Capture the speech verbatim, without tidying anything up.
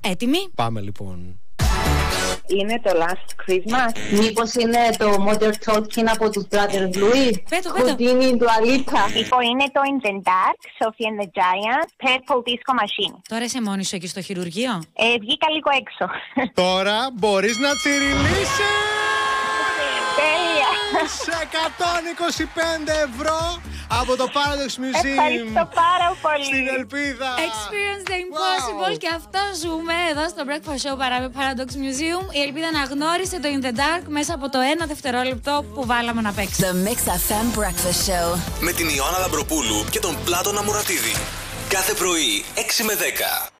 Έτοιμοι? Πάμε λοιπόν. Είναι το Last Christmas. Μήπως είναι το Modern Talking από τους Brothers Louis? Πέτω, πέτω. Houdini, Dua Lipa. Λοιπόν, είναι το In the Dark, Sophie and the Giants, Purple Disco Machine. Τώρα είσαι μόνη σου εκεί στο χειρουργείο. Ε, βγήκα λίγο έξω. Τώρα μπορείς να τσιριλίσεις Τέλεια. σε εκατόν είκοσι πέντε ευρώ από το Paradox Museum. Ευχαριστώ πάρα πολύ. Στην Ελπίδα. Experience the impossible. Wow. Και αυτό ζούμε εδώ στο Breakfast Show παρά με Paradox Museum. Η Ελπίδα αναγνώρισε το In the Dark μέσα από το ένα δευτερόλεπτο που βάλαμε να παίξει. The Mix εφ εμ Breakfast Show με την Ιωάννα Λαμπροπούλου και τον Πλάτωνα Μουρατίδη. Κάθε πρωί έξι με δέκα.